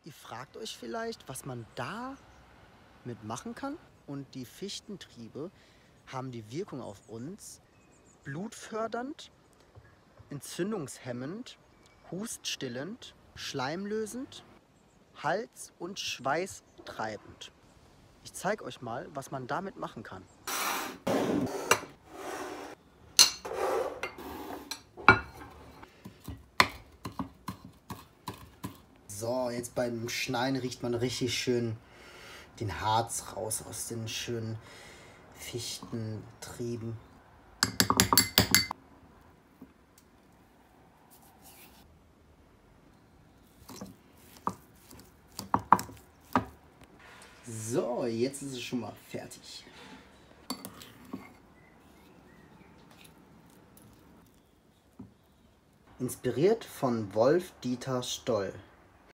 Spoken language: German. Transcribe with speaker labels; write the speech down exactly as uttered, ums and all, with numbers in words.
Speaker 1: Ihr fragt euch vielleicht, was man da mitmachen kann. Und die Fichtentriebe haben die Wirkung auf uns blutfördernd, entzündungshemmend, huststillend, schleimlösend, hals- und schweißtreibend. Ich zeige euch mal, was man damit machen kann. So, jetzt beim Schneiden riecht man richtig schön den Harz raus aus den schönen Fichtentrieben. So, jetzt ist es schon mal fertig. Inspiriert von Wolf-Dieter Stoll.